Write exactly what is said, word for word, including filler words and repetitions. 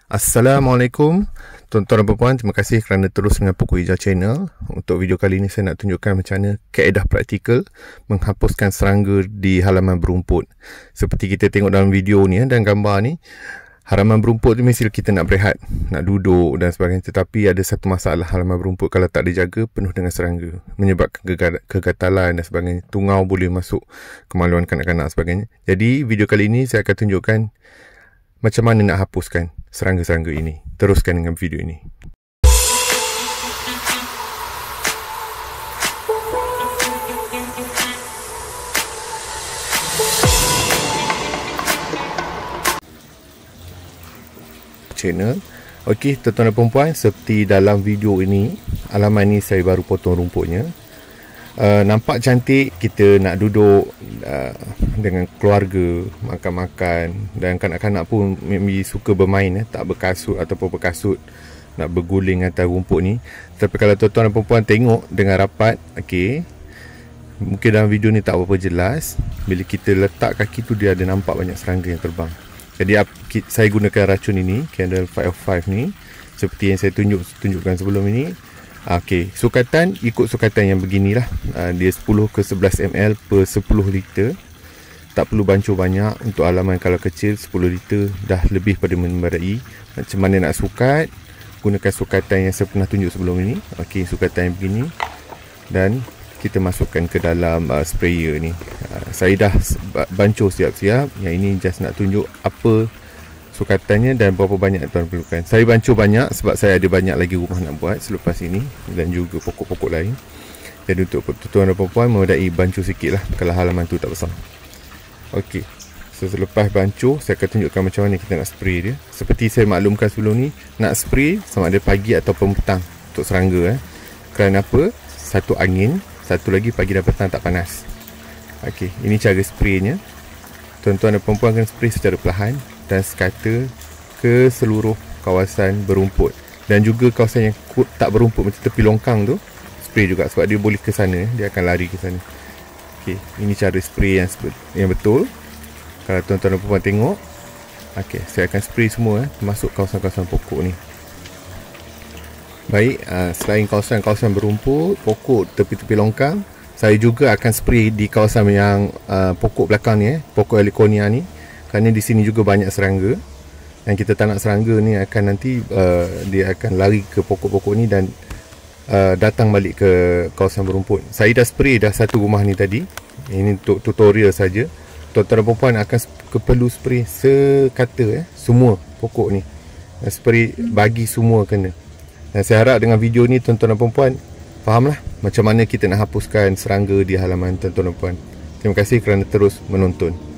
Assalamualaikum tuan-tuan dan puan-puan, terima kasih kerana terus dengan Pokok Hijau Channel. Untuk video kali ini saya nak tunjukkan macam mana kaedah praktikal menghapuskan serangga di halaman berumput. Seperti kita tengok dalam video ni dan gambar ni, halaman berumput tu mesti kita nak berehat, nak duduk dan sebagainya. Tetapi ada satu masalah, halaman berumput kalau tak dijaga penuh dengan serangga, menyebabkan kegatalan dan sebagainya. Tungau boleh masuk, kemaluan kanak-kanak dan sebagainya. Jadi video kali ini saya akan tunjukkan macam mana nak hapuskan serangga-serangga ini. Teruskan dengan video ini. Channel. Okey, tuan-tuan dan puan-puan, seperti dalam video ini, halaman ni saya baru potong rumputnya. Uh, nampak cantik, kita nak duduk uh, dengan keluarga, makan-makan, dan kanak-kanak pun maybe suka bermain, eh, tak berkasut ataupun berkasut, nak berguling atas rumput ni. Tapi kalau tuan-tuan dan puan-puan tengok dengan rapat, okey, mungkin dalam video ni tak berapa jelas. Bila kita letak kaki tu, dia ada nampak banyak serangga yang terbang. Jadi saya gunakan racun ini, Candle five oh five ni, seperti yang saya tunjuk tunjukkan sebelum ini. Okey, sukatan ikut sukatan yang beginilah. Uh, dia sepuluh ke sebelas mililiter per sepuluh liter. Tak perlu bancuh banyak. Untuk halaman kalau kecil, sepuluh liter dah lebih pada memadai. Macam mana nak sukat? Gunakan sukatan yang saya pernah tunjuk sebelum ini. Okey, sukatan yang begini. Dan kita masukkan ke dalam uh, sprayer ni. Uh, saya dah bancuh siap-siap. Yang ini just nak tunjuk apa sukatannya dan berapa banyak tuan perlukan. Saya bancuh banyak sebab saya ada banyak lagi rumah nak buat selepas ini, dan juga pokok-pokok lain. Jadi untuk tuan dan puan-puan, memadai bancuh sikit lah kalau halaman tu tak besar. Okey, so, selepas bancuh, saya akan tunjukkan macam mana kita nak spray dia. Seperti saya maklumkan sebelum ni, nak spray sama ada pagi ataupun petang untuk serangga. eh. Kerana apa? Satu angin, satu lagi pagi dan petang tak panas. Okey, ini cara spraynya. Tuan-tuan dan puan-puan akan spray secara perlahan dan sekata ke seluruh kawasan berumput, dan juga kawasan yang tak berumput macam tepi longkang tu, spray juga sebab dia boleh ke sana, dia akan lari ke sana. Okey, ini cara spray yang yang betul. Kalau tuan-tuan dan puan tengok, okey, saya akan spray semua, eh, masuk kawasan-kawasan pokok ni. Baik, uh, selain kawasan-kawasan berumput, pokok tepi-tepi longkang, saya juga akan spray di kawasan yang uh, pokok belakang ni, eh, pokok Heliconia ni. Kerana di sini juga banyak serangga, dan kita tak nak serangga ni akan nanti uh, dia akan lari ke pokok-pokok ni dan uh, datang balik ke kawasan berumput. Saya dah spray dah satu rumah ni tadi. Ini untuk tutorial saja. Tuan-tuan dan puan akan perlu spray sekata, eh, semua pokok ni. Spray bagi semua kena. Dan saya harap dengan video ni tuan-tuan dan puan fahamlah macam mana kita nak hapuskan serangga di halaman tuan-tuan dan puan. Terima kasih kerana terus menonton.